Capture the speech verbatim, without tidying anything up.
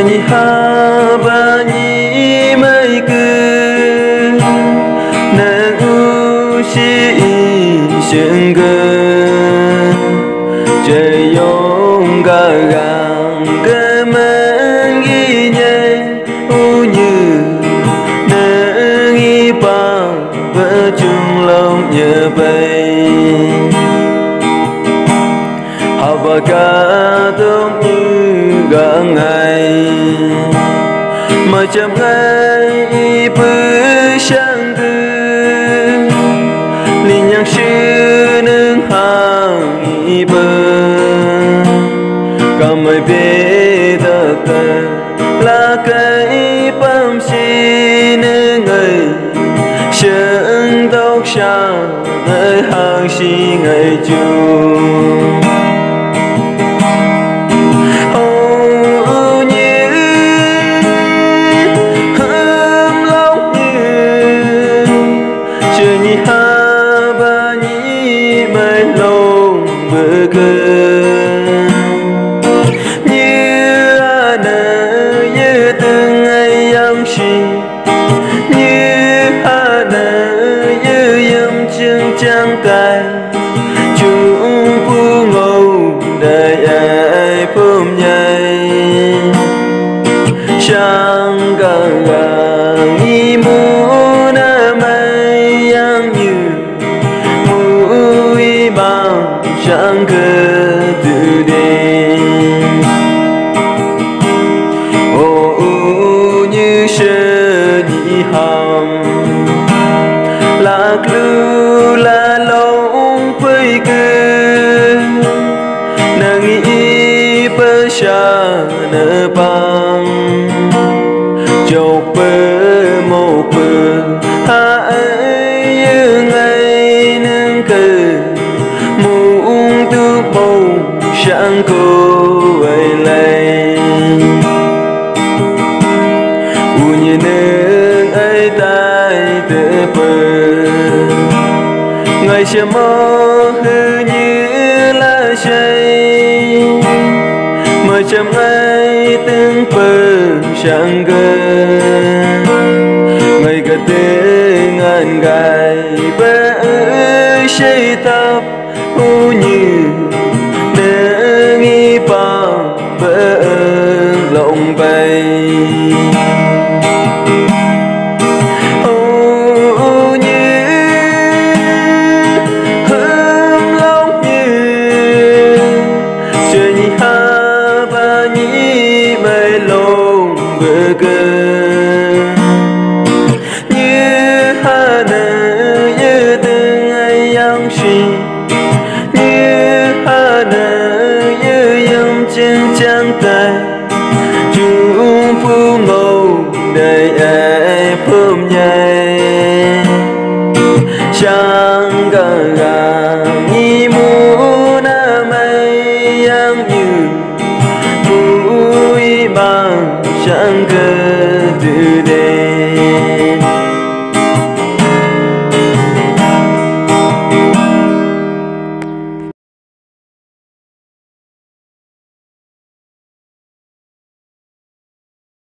nhi ha ba nhi mai cứ nàng u si sương cơ trời yong ga gang cơ mang ghi nhẹ u như nàng y ba vợ chung lòng nhớ bay hà ba ca tôm như gà ngày mà chậm ngày y bư sang tư li nhang sư nương hàng y bơ cả mấy bê tơ tơ là cây băm xi nương người sương tóc xa nơi hàng xi ngày chung sang gà gà nghi mu na mai yang như mũi bao sang cơ từ đêm ô như sơ đi hầm lạc lưu là lông phơi cơ nàng nghĩ bơ xa nở băng chọc bơ một bơ ha ấy như ngày nâng cờ muôn tu bầu sáng cô ấy lấy u như nâng ấy tay tơ bơ ngày sẽ mơ hư như là say mà chăm ai từng bơ sang cơ ngày cả tiếng ngàn gai bơ xây tap u như nâng y bao bơ lộng bay sang gà gà nghi mu na mai yang như mũi bao sang cơ từ đêm